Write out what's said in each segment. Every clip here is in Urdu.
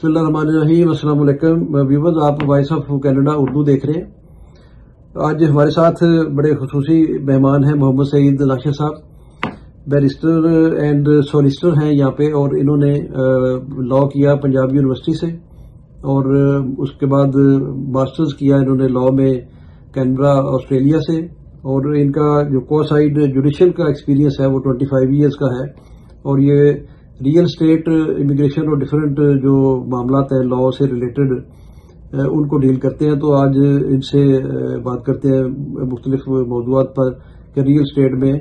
बिस्मिल्लाहिर्रहमानिर्रहीम। अस्सलाम वालेकुम व्यूअर्स, आप वॉइस ऑफ कनाडा उर्दू देख रहे हैं। आज हमारे साथ बड़े खुसूसी मेहमान हैं मोहम्मद सईद नाशिर साहब, बैरिस्टर एंड सॉलिसिटर हैं यहाँ पे, और इन्होंने लॉ किया पंजाब यूनिवर्सिटी से, और उसके बाद मास्टर्स किया इन्होंने लॉ में कैनबरा ऑस्ट्रेलिया से, और इनका जो को-साइड जुडिशल का एक्सपीरियंस है वो 25 ईयर्स का है, और ये रियल स्टेट इमिग्रेशन और डिफरेंट जो मामलात हैं लॉ से रिलेटेड उनको डील करते हैं। तो आज इनसे बात करते हैं मुख्तलिफ मौज़ूआत पर कि रियल स्टेट में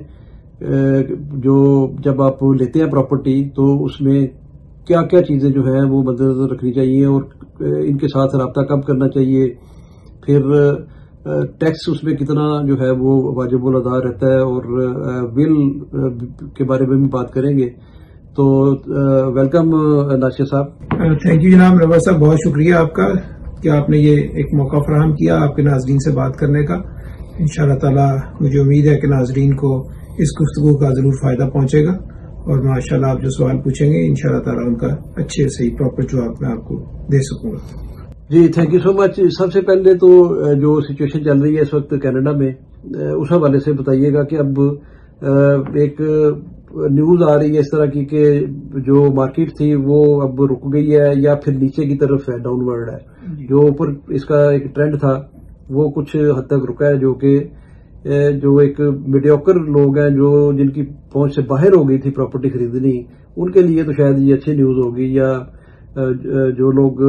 जो जब आप लेते हैं प्रॉपर्टी तो उसमें क्या क्या चीज़ें जो हैं वो मद्देनज़र रखनी चाहिए, और इनके साथ रब्ता कब करना चाहिए, फिर टैक्स उसमें कितना जो है वो वाजिबुल अदा रहता है, और विल के बारे में भी बात करेंगे। तो वेलकम नाशिर साहब। थैंक यू जनाब रवा साहब, बहुत शुक्रिया आपका कि आपने ये एक मौका फराहम किया आपके नाजरीन से बात करने का। इंशाअल्लाह ताला मुझे उम्मीद है कि नाजरीन को इस गुफ्तगू का जरूर फायदा पहुंचेगा, और माशाल्लाह आप जो सवाल पूछेंगे इंशाअल्लाह ताला उनका अच्छे से प्रॉपर जवाब मैं आपको दे सकूंगा। जी थैंक यू सो मच। सबसे पहले तो जो सिचुएशन चल रही है इस वक्त कनाडा में, उस हवाले से बताइएगा कि अब एक न्यूज आ रही है इस तरह की कि जो मार्केट थी वो अब रुक गई है या फिर नीचे की तरफ है, डाउनवर्ड है। जो ऊपर इसका एक ट्रेंड था वो कुछ हद तक रुका है, जो कि जो एक मीडियोकर लोग हैं जो जिनकी पहुंच से बाहर हो गई थी प्रॉपर्टी खरीदनी, उनके लिए तो शायद ये अच्छी न्यूज होगी, या जो लोग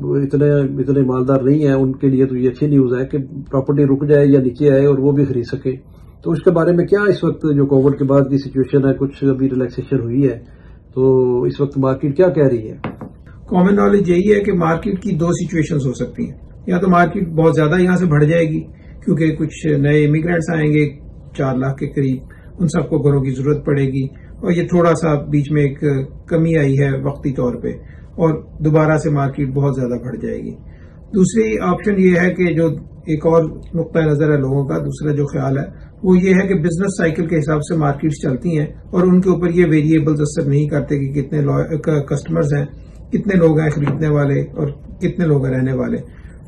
इतने मालदार नहीं है उनके लिए तो ये अच्छी न्यूज है कि प्रॉपर्टी रुक जाए या नीचे आए और वो भी खरीद सके। तो उसके बारे में क्या इस वक्त जो कोविड के बाद की सिचुएशन है, कुछ अभी रिलैक्सेशन हुई है, तो इस वक्त मार्केट क्या कह रही है? कॉमन नॉलेज यही है कि मार्केट की दो सिचुएशंस हो सकती हैं। या तो मार्केट बहुत ज्यादा यहाँ से बढ़ जाएगी क्योंकि कुछ नए इमिग्रेंट्स आएंगे 4 लाख के करीब, उन सबको घरों की जरूरत पड़ेगी, और ये थोड़ा सा बीच में एक कमी आई है वक्ती तौर पे, और दोबारा से मार्केट बहुत ज्यादा बढ़ जाएगी। दूसरी ऑप्शन ये है कि जो एक और नुक्ता नजर है लोगों का, दूसरा जो ख्याल है वो ये है कि बिजनेस साइकिल के हिसाब से मार्केट्स चलती हैं, और उनके ऊपर ये वेरिएबल्स असर नहीं करते कि कितने कस्टमर्स हैं, कितने लोग हैं खरीदने वाले और कितने लोग हैं रहने वाले।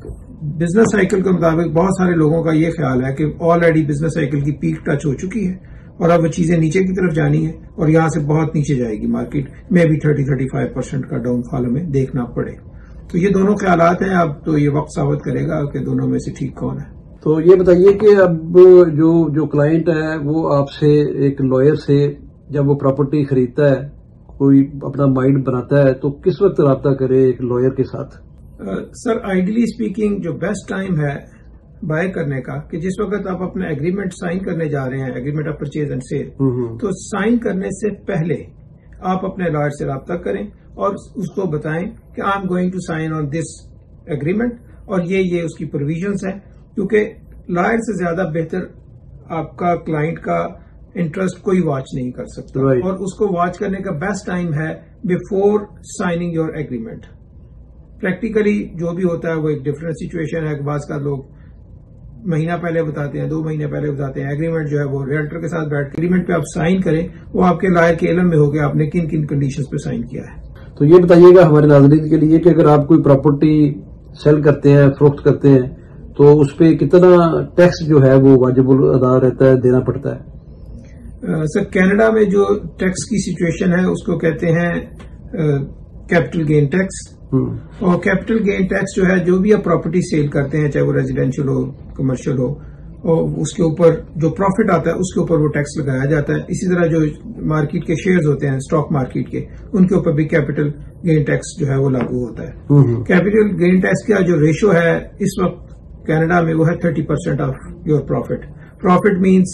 बिजनेस साइकिल के मुताबिक बहुत सारे लोगों का ये ख्याल है कि ऑलरेडी बिजनेस साइकिल की पीक टच हो चुकी है और अब वो चीजें नीचे की तरफ जानी है, और यहां से बहुत नीचे जाएगी मार्केट में भी 30-35% का डाउनफॉल हमें देखना पड़े। तो ये दोनों ख्यालात हैं, अब तो ये वक्त साबित करेगा कि दोनों में से ठीक कौन है। तो ये बताइए कि अब जो क्लाइंट है वो आपसे एक लॉयर से जब वो प्रॉपर्टी खरीदता है, कोई अपना माइंड बनाता है, तो किस वक्त रब्ता करे एक लॉयर के साथ? सर आइडियली स्पीकिंग जो बेस्ट टाइम है बाय करने का कि जिस वक्त आप अपना एग्रीमेंट साइन करने जा रहे हैं, agreement of purchase and sale, तो साइन करने से पहले आप अपने लॉयर से रब्ता करें और उसको बताएं कि I am going to sign on this agreement, और ये उसकी प्रोविजंस हैं, क्योंकि लॉयर से ज्यादा बेहतर आपका क्लाइंट का इंटरेस्ट कोई वॉच नहीं कर सकता, और उसको वॉच करने का बेस्ट टाइम है before signing your agreement. Practically जो भी होता है वो एक डिफरेंट सिचुएशन है। बाज़ का लोग महीना पहले बताते हैं, 2 महीने पहले बताते हैं। एग्रीमेंट जो है वो रियल्टर के साथ बैठ के एग्रीमेंट पे आप साइन करें, वो आपके लॉयर के इल्म में हो गया आपने किन किन कंडीशंस पे साइन किया है। तो ये बताइएगा हमारे नाज़रीन के लिए कि अगर आप कोई प्रॉपर्टी सेल करते हैं, फरोख्त करते हैं, तो उस पर कितना टैक्स जो है वो वाजिबुल अदा रहता है, देना पड़ता है? सर कनाडा में जो टैक्स की सिचुएशन है उसको कहते हैं कैपिटल गेन टैक्स, और कैपिटल गेन टैक्स जो है जो भी आप प्रॉपर्टी सेल करते हैं, चाहे वो रेजिडेंशियल हो, कमर्शियल हो, और उसके ऊपर जो प्रॉफिट आता है उसके ऊपर वो टैक्स लगाया जाता है। इसी तरह जो मार्केट के शेयर्स होते हैं स्टॉक मार्केट के, उनके ऊपर भी कैपिटल गेन टैक्स जो है वो लागू होता है। कैपिटल गेन टैक्स का जो रेशो है इस वक्त कनाडा में वो है 30% of your profit. Profit means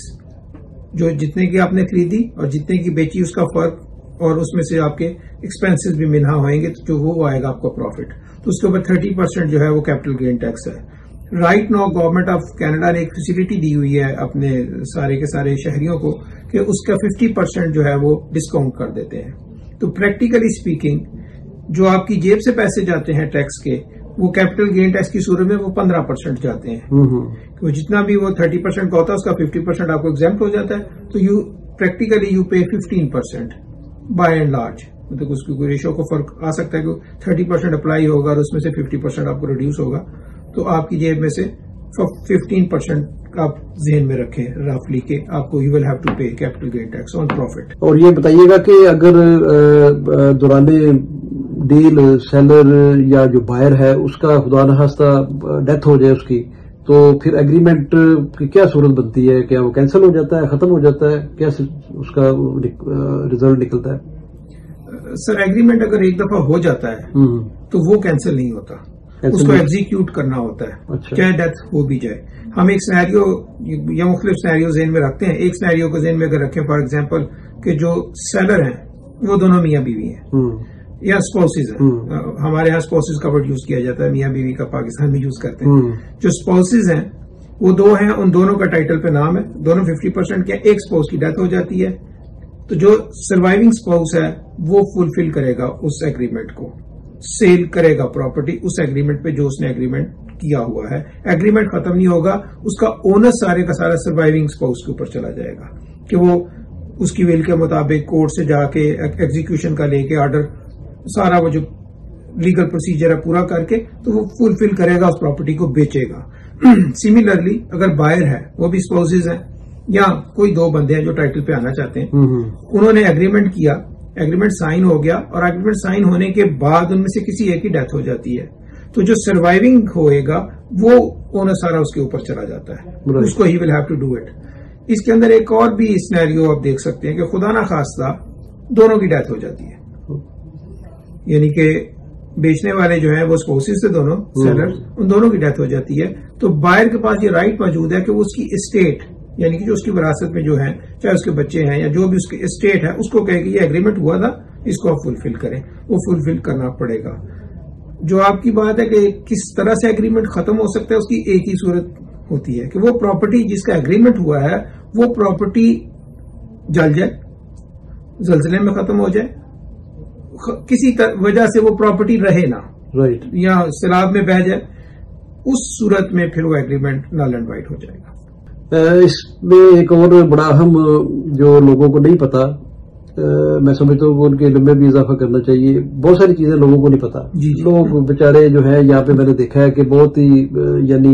जो जितने की आपने खरीदी और जितने की बेची उसका फर्क, और उसमें से आपके एक्सपेंसेस भी मिना होंगे तो जो वो आएगा आपका प्रॉफिट, तो उसके ऊपर 30% जो है वो कैपिटल गेन टैक्स है। Right now government of Canada ने एक फैसिलिटी दी हुई है अपने सारे के सारे शहरियों को कि उसका 50% जो है वो डिस्काउंट कर देते हैं। तो प्रैक्टिकली स्पीकिंग जो आपकी जेब से पैसे जाते हैं टैक्स के, वो कैपिटल गेन टैक्स की सूरत में वो 15% जाते हैं। तो जितना भी वो 30% का होता है उसका 50% आपको एग्जेम्प्ट हो जाता है, तो यू प्रैक्टिकली यू पे 15% बाय एंड लार्ज। مطلب اس کی کوئی ریشو کو فرق آ سکتا ہے کہ 30% اپلائی ہوگا اور اس میں سے 50% آپ کو ریڈیوس ہوگا، تو آپ کی جیب میں سے 15% آپ ذہن میں رکھیں رفلی کہ آپ کو you will have to pay capital gain tax on profit. اور یہ بتائیے گا کہ اگر دوران ڈیل سیلر یا جو بائر ہے اس کا خدا نخواستہ ڈیتھ ہو جائے اس کی، تو پھر ایگریمنٹ کی کیا صورت بنتی ہے؟ کیا وہ کینسل ہو جاتا ہے، ختم ہو جاتا ہے، کیا اس کا ریزلٹ نکلتا ہے؟ سر ایگریمنٹ اگر ایک دفعہ ہو جاتا ہے تو وہ کینسل نہیں ہوتا، اس کو ایگزیکیوٹ کرنا ہوتا ہے چاہے ڈیتھ ہو بھی جائے. ہم ایک سینیریو یا مختلف سینیریو ذہن میں رکھتے ہیں. ایک سینیریو کو ذہن میں اگر رکھیں فار ایگزامپل کہ جو سیلر ہیں وہ دونوں میاں بیوی ہیں یا اسپاؤسز ہیں. ہمارے یہاں اسپاؤسز کا ورڈ یوز کیا جاتا ہے، میاں بیوی کا پاکستان میں یوز کرتے ہیں. جو اسپاؤسز ہیں وہ دو ہیں، ان دونوں کا ٹائٹل پہ نام ہے، دونوں 50% کے. ایک اسپاؤس کی ڈیتھ ہو جاتی ہے تو جو سروائیونگ اسپاؤس ہے وہ فلفل کرے گا اس ایگریمنٹ کو، سیل کرے گا پراپرٹی اس ایگریمنٹ پہ جو اس نے ایگریمنٹ کیا ہوا ہے. ایگریمنٹ ختم نہیں ہوگا، اس کا اونر سارے کا سارا سروائیونگ اسپاؤس کے اوپر چلا جائے گا کہ وہ اس کی ویل کے مطابق کورٹ سے جا کے ایگزیکیوشن کا لے کے آرڈر سارا وہ جو لیگل پروسیجر ہے پورا کر کے تو وہ فلفل کرے گا، اس پراپرٹی کو بیچے گا. سملرلی اگر بائر ہے وہ بھی اسپاؤسز ہیں یا کوئی دو بندے ہیں جو ٹائٹل پہ آنا چاہتے ہیں، انہوں نے ایگریمنٹ کیا، ایگریمنٹ سائن ہو گیا اور ایگریمنٹ سائن ہونے کے بعد ان میں سے کسی ایک کی ڈیتھ ہو جاتی ہے تو جو سروائیونگ ہوئے گا وہ اونر سارا اس کے اوپر چلا جاتا ہے، اس کو he will have to do it. اس کے اندر ایک اور بھی سینیریو آپ دیکھ سکتے ہیں کہ خدا نہ خواستہ دونوں کی ڈیتھ ہو جاتی ہے، یعنی کہ بیچنے والے جو ہیں وہ اسپاؤسز سے دونوں سیلر، ان دونوں کی ڈیتھ ہو جاتی ہے تو بائر کے پاس یہ رائٹ موجود ہے کہ وہ اس کی اسٹیٹ یعنی کہ جو اس کی وراثت میں جو ہے چاہے اس کے بچے ہیں یا جو بھی اس کی اسٹیٹ ہے اس کو کہے کہ یہ ایگریمنٹ ہوا تھا اس کو آپ فلفل کریں، وہ فلفل کرنا پڑے گا. جو آپ کی بات ہے کہ کس طرح سے ایگریمنٹ ختم ہو سکتا ہے اس کی ایک ہی صورت ہوتی ہے کہ وہ پراپرٹی جس کا ایگریمنٹ ہوا ہے وہ پراپرٹی جل جائے، زلزلے میں ختم ہو جائے، کسی وجہ سے وہ پراپرٹی رہے نہ یا سیلاب میں بہہ جائے، اس صورت میں پھر وہ ایگریمنٹ نل اینڈ وائڈ ہو جائے گا. اس میں ایک اور بڑا اہم جو لوگوں کو نہیں پتا، میں سمجھتا ہوں کہ ان کے علم میں بھی اضافہ کرنا چاہیے. بہت ساری چیزیں لوگوں کو نہیں پتا. لوگ بیچارے جو ہے یہاں پہ میں نے دیکھا ہے کہ بہت ہی یعنی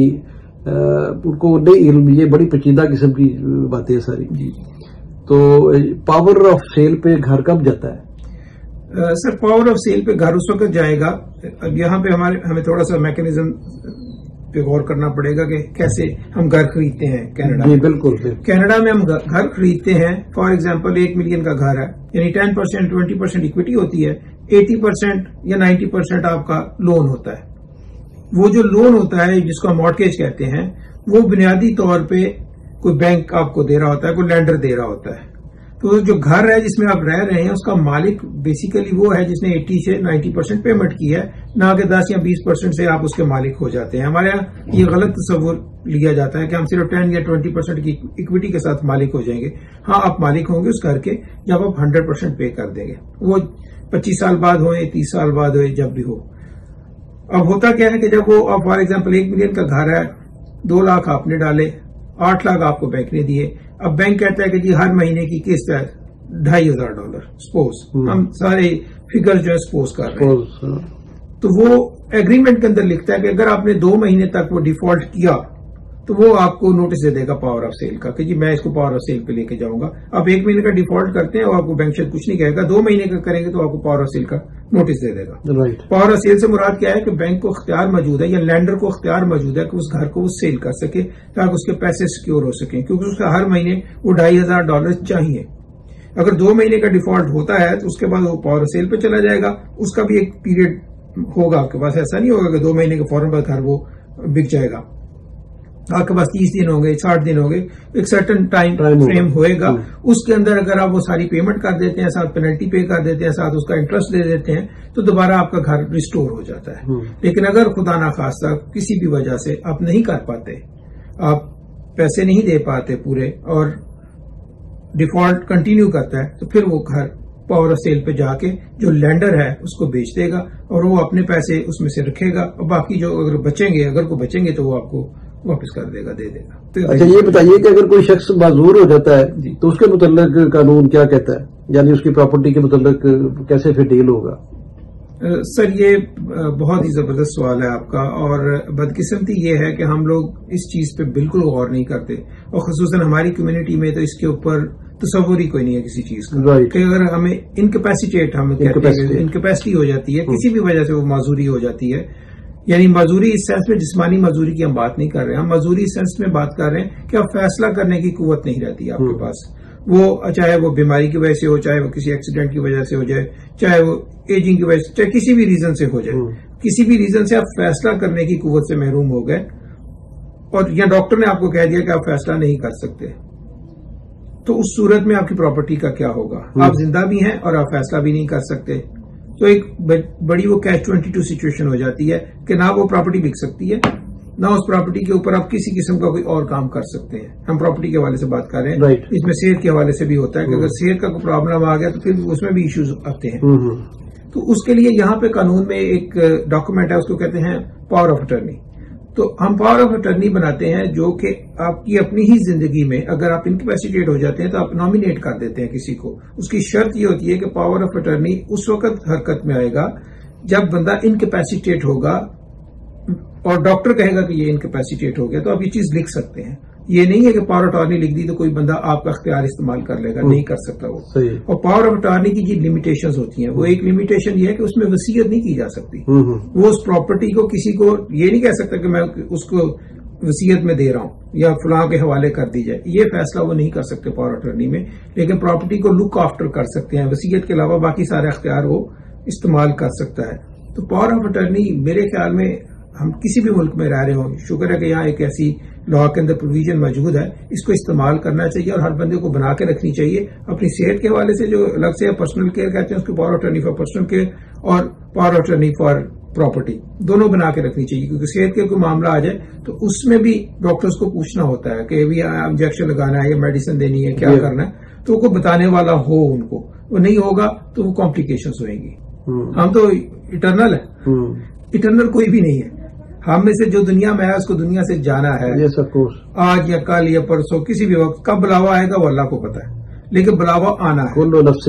ان کو نہیں علم، یہ بڑی پیچیدہ قسم کی باتیں ہیں ساری. تو پاور آف سیل پہ گھر کب جاتا ہے؟ سر پاور آف سیل پہ گھر اس وقت جائے گا. اب یہاں پہ ہمیں تھوڑا سا میکینزم پہ غور کرنا پڑے گا کہ کیسے ہم گھر خریدتے ہیں کینیڈا. جی بالکل. کینیڈا میں ہم گھر خریدتے ہیں فار ایگزامپل 1 ملین کا گھر ہے، یعنی 10% 20% اکویٹی ہوتی ہے، 80% یا 90% آپ کا لون ہوتا ہے. وہ جو لون ہوتا ہے جس کو ہم مارٹگیج کہتے ہیں وہ بنیادی طور پہ کوئی بینک آپ کو دے رہا ہوتا ہے، کوئی لینڈر دے رہا ہوتا ہے. تو جو گھر ہے جس میں آپ رہ رہے ہیں اس کا مالک بیسیکلی وہ ہے جس نے 80 سے 90% پیمنٹ کی ہے، نہ کہ 10 یا 20% سے آپ اس کے مالک ہو جاتے ہیں. ہمارے یہاں یہ غلط تصور لیا جاتا ہے کہ ہم صرف 10 یا 20% کی اکویٹی کے ساتھ مالک ہو جائیں گے. ہاں آپ مالک ہوں گے اس گھر کے جب آپ 100% پے کر دیں گے، وہ 25 سال بعد ہوئے 30 سال بعد ہوئے جب بھی ہو. اب ہوتا کیا ہے کہ جب وہ آپ فار ایگزامپل 1 ملین کا گھر ہے، 2 لاکھ آپ نے ڈالے، 8 لاکھ آپ کو بینک نے دیے. اب بینک کہتا ہے کہ جی ہر مہینے کی قسط ہے $2,500. سپوز ہم سارے فگر جو ہے سپوز کر رہے ہیں تو وہ ایگریمنٹ کے اندر لکھتا ہے کہ اگر آپ نے 2 مہینے تک وہ ڈیفالٹ کیا تو وہ آپ کو نوٹس دے دے گا پاور آف سیل کا کہ جی میں اس کو پاور آف سیل پہ لے کے جاؤں گا. آپ 1 مہینے کا ڈیفالٹ کرتے ہیں اور آپ کو بینک شاید کچھ نہیں کہے گا، 2 مہینے کا کریں گے تو آپ کو پاور آف سیل کا نوٹس دے دے گا. پاور آف سیل سے مراد کیا ہے کہ بینک کو اختیار موجود ہے یا لینڈر کو اختیار موجود ہے کہ اس گھر کو وہ سیل کر سکے تاکہ اس کے پیسے سیکیور ہو سکیں، کیونکہ اس کا ہر مہینے وہ $2,500 چاہیے. اگر 2 مہینے کا ڈیفالٹ ہوتا ہے تو اس کے بعد وہ پاور آف سیل پہ چلا جائے گا. اس کا بھی ایک پیریڈ ہوگا آپ کے پاس، ایسا نہیں ہوگا کہ 2 مہینے کے فوراً بعد گھر وہ بک جائے گا. آپ کے پاس 30 دن ہوں گے، 60 دن ہوں گے، ایک سرٹن ٹائم فریم ہوئے گا. اس کے اندر اگر آپ وہ ساری پیمنٹ کر دیتے ہیں، ساتھ پینلٹی پے کر دیتے ہیں، ساتھ اس کا انٹرسٹ دے دیتے ہیں تو دوبارہ آپ کا گھر ریسٹور ہو جاتا ہے. لیکن اگر خدا نخواستہ کسی بھی وجہ سے آپ نہیں کر پاتے، آپ پیسے نہیں دے پاتے پورے اور ڈیفالٹ کنٹینیو کرتا ہے تو پھر وہ گھر پاور آف سیل پہ جا کے جو لینڈر ہے اس کو بیچ دے گا اور وہ اپنے پیسے اس میں سے رکھے گا اور باقی جو اگر بچیں گے، اگر کو بچیں گے تو وہ آپ کو واپس کر دے گا، دے دے گا. اچھا یہ بتائیے کہ اگر کوئی شخص معذور ہو جاتا ہے تو اس کے متعلق قانون کیا کہتا ہے، یعنی اس کی پراپرٹی کے متعلق کیسے پھر ڈیل ہوگا؟ سر یہ بہت ہی زبردست سوال ہے آپ کا، اور بدقسمتی یہ ہے کہ ہم لوگ اس چیز پہ بالکل غور نہیں کرتے، اور خصوصاً ہماری کمیونٹی میں تو اس کے اوپر تصور ہی کوئی نہیں ہے کسی چیز کا، کہ اگر ہمیں انکیپیسیٹیٹ ہم کہتے ہیں انکیپیسٹی ہو جاتی ہے کسی بھی وجہ سے، وہ معذوری ہو جاتی ہے. یعنی معذوری اس سینس میں جسمانی معذوری کی ہم بات نہیں کر رہے ہیں، ہم معذوری اس سینس میں بات کر رہے ہیں کہ اب فیصلہ کرنے کی قوت نہیں رہتی آپ کے پاس، وہ چاہے وہ بیماری کی وجہ سے ہو، چاہے وہ کسی ایکسیڈنٹ کی وجہ سے ہو جائے، چاہے وہ ایجنگ کی وجہ سے، چاہے کسی بھی ریزن سے ہو جائے، کسی بھی ریزن سے آپ فیصلہ کرنے کی قوت سے محروم ہو گئے، اور یا ڈاکٹر نے آپ کو کہہ دیا کہ آپ فیصلہ نہیں کر سکتے، تو اس صورت میں آپ کی پراپرٹی کا کیا ہوگا؟ آپ زندہ بھی ہیں اور آپ فیصلہ بھی نہیں کر سکتے، تو ایک بڑی وہ کیچ 22 سچویشن ہو جاتی ہے کہ نہ وہ پراپرٹی بک سکتی ہے، نہ اس پراپرٹی کے اوپر آپ کسی قسم کا کوئی اور کام کر سکتے ہیں. ہم پراپرٹی کے حوالے سے بات کر رہے ہیں، اس میں صحت کے حوالے سے بھی ہوتا ہے کہ اگر صحت کا کوئی پرابلم آ گیا تو پھر اس میں بھی ایشوز آتے ہیں. تو اس کے لیے یہاں پہ قانون میں ایک ڈاکومنٹ ہے، اس کو کہتے ہیں پاور آف اٹرنی. تو ہم پاور آف اٹرنی بناتے ہیں جو کہ آپ کی اپنی ہی زندگی میں اگر آپ انکیپیسیٹیٹ ہو جاتے ہیں تو آپ نامینیٹ کر دیتے ہیں کسی کو. اس کی شرط یہ ہوتی ہے کہ پاور آف اٹرنی اس وقت حرکت میں آئے گا جب بندہ انکیپیسیٹیٹ ہوگا اور ڈاکٹر کہے گا کہ یہ انکیپیسیٹیٹ ہو گیا، تو آپ یہ چیز لکھ سکتے ہیں. یہ نہیں ہے کہ پاور آف اٹارنی لکھ دی تو کوئی بندہ آپ کا اختیار استعمال کر لے گا، نہیں کر سکتا وہ. اور پاور آف اٹارنی کی جو لمیٹیشنز ہوتی ہیں، وہ ایک لمیٹیشن یہ ہے کہ اس میں وصیت نہیں کی جا سکتی. وہ اس پراپرٹی کو کسی کو یہ نہیں کہہ سکتا کہ میں اس کو وصیت میں دے رہا ہوں یا فلاں کے حوالے کر دی جائے، یہ فیصلہ وہ نہیں کر سکتے پاور آف اٹارنی میں. لیکن پراپرٹی کو لک آفٹر کر سکتے ہیں، وصیت کے علاوہ باقی سارے اختیار وہ استعمال کر سکتا ہے. تو پاور آف اٹارنی میرے خیال میں ہم کسی بھی ملک میں رہ رہے ہوں، شکر ہے کہ یہاں ایک ایسی لا کے اندر پروویژن موجود ہے، اس کو استعمال کرنا چاہیے اور ہر بندے کو بنا کے رکھنی چاہیے. اپنی صحت کے حوالے سے جو الگ سے پرسنل کیئر کہتے ہیں اس کو power of attorney for personal care اور power of attorney for property دونوں بنا کے رکھنی چاہیے، کیونکہ صحت کے کوئی معاملہ آ جائے تو اس میں بھی ڈاکٹرز کو پوچھنا ہوتا ہے کہ بھی انجیکشن لگانا ہے یا میڈیسن دینی ہے، کیا کرنا ہے، تو وہ کوئی بتانے والا ہو ان کو. وہ نہیں ہوگا تو وہ کمپلیکیشنز ہوئیں گی. ہم تو اٹرنل ہے، اٹرنل کوئی بھی نہیں ہے. ہم میں سے جو دنیا میں ہے اس کو دنیا سے جانا ہے، آج یا کل یا پرسوں کسی بھی وقت. کب بلاوا آئے گا وہ اللہ کو پتا ہے، لیکن بلاوا آنا ہے.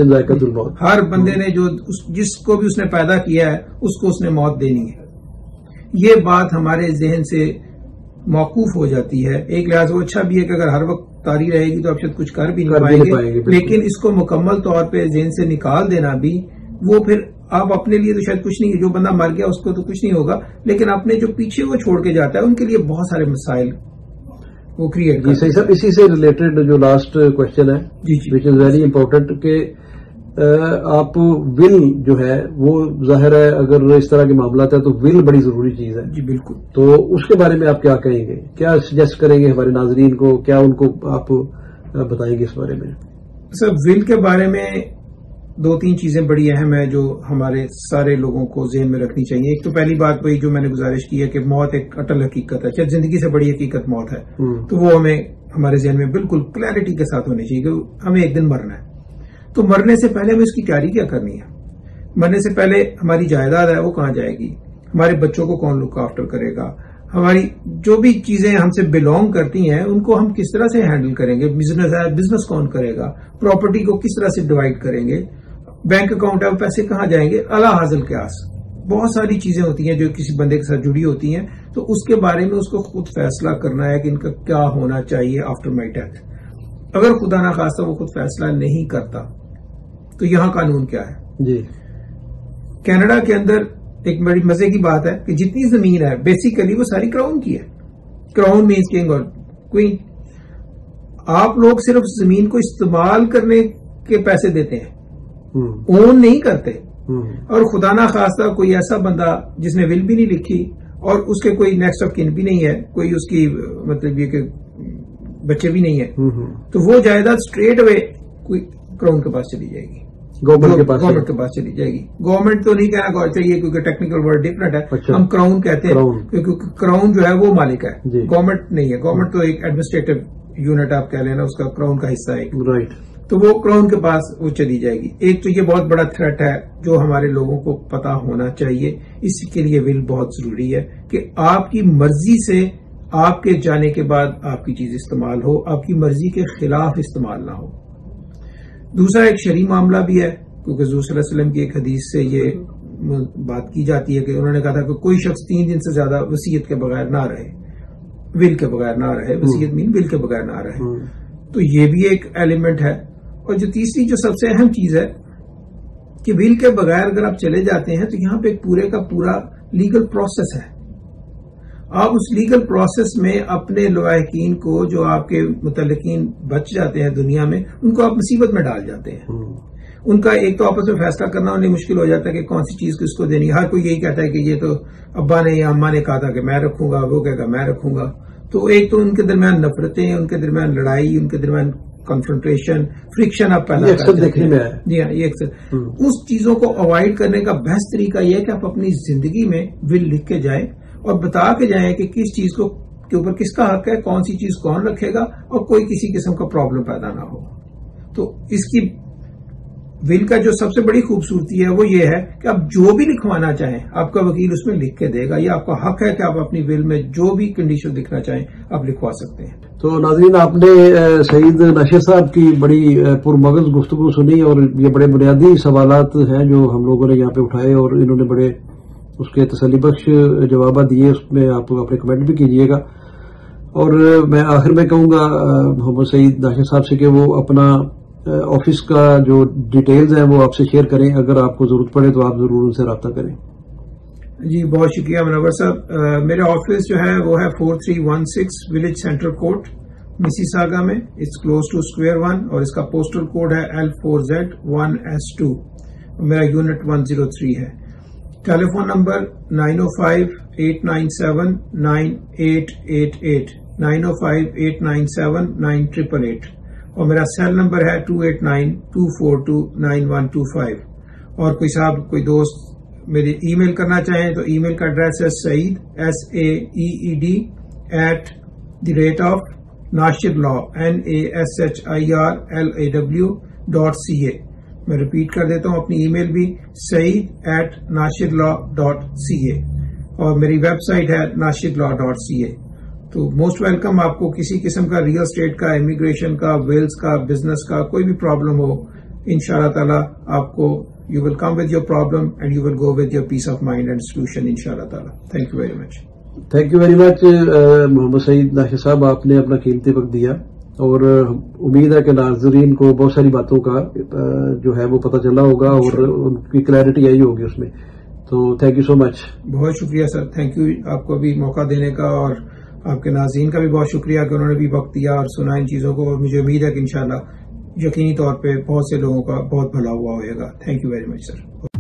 ہر بندے نے جو جس کو بھی اس نے پیدا کیا ہے اس کو اس نے موت دینی ہے. یہ بات ہمارے ذہن سے موقوف ہو جاتی ہے. ایک لحاظ وہ اچھا بھی ہے کہ اگر ہر وقت طاری رہے گی تو آپ شاید کچھ کر بھی نہیں پائیں گے، لیکن اس کو مکمل طور پہ ذہن سے نکال دینا بھی، وہ پھر آپ اپنے لیے تو شاید کچھ نہیں ہے، جو بندہ مر گیا اس کو تو کچھ نہیں ہوگا، لیکن اپنے جو پیچھے وہ چھوڑ کے جاتا ہے ان کے لیے بہت سارے مسائل وہ کریٹ کرتے ہیں. صحیح صاحب، اسی سے ریلیٹڈ جو لاسٹ کوشچن ہے وچ از ویری امپورٹنٹ کہ آپ ول جو ہے وہ ظاہر ہے اگر اس طرح کے معاملات ہیں تو ول بڑی ضروری چیز ہے. جی بالکل. تو اس کے بارے میں آپ کیا کہیں گے، کیا سجیسٹ کریں گے ہمارے ناظرین کو، کیا ان کو آپ بتائیں گے اس بارے میں؟ سر ول کے بارے میں دو تین چیزیں بڑی اہم ہیں جو ہمارے سارے لوگوں کو ذہن میں رکھنی چاہیے. ایک تو پہلی بات وہی جو میں نے گزارش کی ہے کہ موت ایک اٹل حقیقت ہے، چاہے زندگی سے بڑی حقیقت موت ہے، تو وہ ہمیں ہمارے ذہن میں بالکل کلیئرٹی کے ساتھ ہونی چاہیے کہ ہمیں ایک دن مرنا ہے. تو مرنے سے پہلے ہمیں اس کی تیاری کیا کرنی ہے؟ مرنے سے پہلے ہماری جائیداد ہے وہ کہاں جائے گی، ہمارے بچوں کو کون لک آفٹر کرے گا، ہماری جو بھی چیزیں ہم سے بلونگ کرتی ہیں ان کو ہم کس طرح سے ہینڈل کریں گے، بزنس ہے بزنس کون کرے گا، پراپرٹی کو کس طرح سے ڈیوائڈ کریں گے، بینک اکاؤنٹ ہے وہ پیسے کہاں جائیں گے، اعلی حاصل قیاس. بہت ساری چیزیں ہوتی ہیں جو کسی بندے کے ساتھ جڑی ہوتی ہیں. تو اس کے بارے میں اس کو خود فیصلہ کرنا ہے کہ ان کا کیا ہونا چاہیے آفٹر مائی ڈیتھ. اگر خدا نہ خواستہ وہ خود فیصلہ نہیں کرتا تو یہاں قانون کیا ہے؟ جی کینیڈا کے اندر ایک بڑی مزے کی بات ہے کہ جتنی زمین ہے بیسیکلی وہ ساری کراؤن کی ہے. کراؤن مینس کنگ اور کوئین. آپ لوگ صرف زمین کو استعمال کرنے کے پیسے دیتے ہیں، اون نہیں کرتے. اور خدا نہ خواستہ کوئی ایسا بندہ جس نے ول بھی نہیں لکھی اور اس کے کوئی نیکسٹ آف کن بھی نہیں ہے، کوئی اس کی مطلب یہ کہ بچے بھی نہیں ہے، تو وہ جائیداد اسٹریٹ اوے کوئی کراؤن کے پاس چلی جائے گی، گورنمنٹ کے پاس چلی جائے گی. گورنمنٹ تو نہیں کہنا چاہیے کیونکہ ٹیکنیکل ورڈ ڈفرنٹ ہے، ہم کراؤن کہتے ہیں کیونکہ کراؤن جو ہے وہ مالک ہے، گورنمنٹ نہیں ہے. گورنمنٹ تو ایک ایڈمنسٹریٹو یونٹ آپ کہہ لینا، اس کا کراؤن کا حصہ ہے، رائٹ. تو وہ کراؤن کے پاس وہ چلی جائے گی. ایک تو یہ بہت بڑا تھریٹ ہے جو ہمارے لوگوں کو پتا ہونا چاہیے. اس کے لیے ول بہت ضروری ہے کہ آپ کی مرضی سے آپ کے جانے کے بعد آپ کی چیز استعمال ہو، آپ کی مرضی کے خلاف استعمال نہ ہو۔ دوسرا ایک شرعی معاملہ بھی ہے، کیونکہ حضور صلی اللہ علیہ وسلم کی ایک حدیث سے یہ بات کی جاتی ہے کہ انہوں نے کہا تھا کہ کوئی شخص 3 دن سے زیادہ وصیت کے بغیر نہ رہے، ول کے بغیر نہ رہے، وصیت مین ول کے بغیر نہ رہے۔ تو یہ بھی ایک ایلیمنٹ ہے۔ اور جو تیسری جو سب سے اہم چیز ہے کہ ول کے بغیر اگر آپ چلے جاتے ہیں تو یہاں پہ ایک پورے کا پورا لیگل پروسیس ہے۔ آپ اس لیگل پروسیس میں اپنے لواحقین کو، جو آپ کے متعلقین بچ جاتے ہیں دنیا میں، ان کو آپ مصیبت میں ڈال جاتے ہیں۔ ان کا ایک تو آپس میں فیصلہ کرنا انہیں مشکل ہو جاتا ہے کہ کون سی چیز کس کو دینی۔ ہر کوئی یہی کہتا ہے کہ یہ تو ابا نے یا اماں نے کہا تھا کہ میں رکھوں گا، وہ کہے گا میں رکھوں گا۔ تو ایک تو ان کے درمیان نفرتیں، ان کے درمیان لڑائی، ان کے درمیان کنفرنٹریشن، فرکشن آپ پیدا کرتے ہیں۔ جی ہاں، یہ اکثر اس چیزوں کو اوائڈ کرنے کا بیسٹ طریقہ یہ ہے کہ آپ اپنی زندگی میں ول لکھ کے جائیں اور بتا کے جائیں کہ کس چیز کو کے اوپر کس کا حق ہے، کون سی چیز کون رکھے گا، اور کوئی کسی قسم کا پرابلم پیدا نہ ہو۔ تو اس کی ول کا جو سب سے بڑی خوبصورتی ہے وہ یہ ہے کہ آپ جو بھی لکھوانا چاہیں آپ کا وکیل اس میں لکھ کے دے گا۔ یہ آپ کا حق ہے کہ آپ اپنی ول میں جو بھی کنڈیشن لکھنا چاہیں آپ لکھوا سکتے ہیں۔ تو ناظرین، آپ نے سعید ناشر صاحب کی بڑی پرمغز گفتگو سنی، اور یہ بڑے بنیادی سوالات ہیں جو ہم لوگوں نے یہاں پہ اٹھائے، اور انہوں نے بڑے اس کے تسلی بخش جوابات دیے۔ اس میں آپ اپنے کمنٹ بھی کیجیے گا۔ اور میں آخر میں کہوں گا محمد سعید ناشر صاحب سے کہ وہ اپنا آفس کا جو ڈیٹیلز ہیں وہ آپ سے شیئر کریں، اگر آپ کو ضرورت پڑے تو آپ ضرور ان سے رابطہ کریں۔ جی بہت شکریہ منور صاحب۔ میرا آفس جو ہے وہ ہے 4316 ولیج سینٹر کورٹ، مسیساگا میں۔ اٹس کلوز ٹو اسکوائر 1، اور اس کا پوسٹل کوڈ ہے L4Z1S2۔ میرا یونٹ 103 ہے۔ ٹیلی فون نمبر 905-897-9888 905-897-9888، اور میرا سیل نمبر ہے 289-242-9125۔ اور کوئی صاحب کوئی دوست میری ای میل کرنا چاہیں تو ای میل کا ایڈریس ہے سعید SAEED@NashirLaw NASHIRLAW.ca۔ میں ریپیٹ کر دیتا ہوں اپنی ای میل بھی، saeed@nashirlaw.ca، اور میری ویب سائٹ ہے nashirlaw.ca۔ تو موسٹ ویلکم۔ آپ کو کسی قسم کا ریئل اسٹیٹ کا، امیگریشن کا، ویلز کا، بزنس کا کوئی بھی پرابلم ہو، انشاءاللہ تعالی آپ کو you will come with your problem and you will go with your peace of mind and solution inshallah ta'ala. Thank you very much. Thank you very much Muhammad Saeed Nashir sahib, آپ نے اپنا قیمتی وقت دیا، اور امید ہے کہ ناظرین کو بہت ساری باتوں کا جو ہے وہ پتہ چلا ہوگا، اور ان کی کلیئرٹی آئی ہوگی اس میں۔ تو تھینک یو سو مچ۔ بہت شکریہ سر، تھینک یو آپ کو بھی موقع دینے کا، اور آپ کے ناظرین کا بھی بہت شکریہ کہ انہوں نے بھی وقت دیا اور سنا ان چیزوں کو، اور مجھے امید ہے کہ انشاءاللہ یقینی طور پہ بہت سے لوگوں کا بہت بھلا ہوا ہوئے گا۔ Thank you very much sir.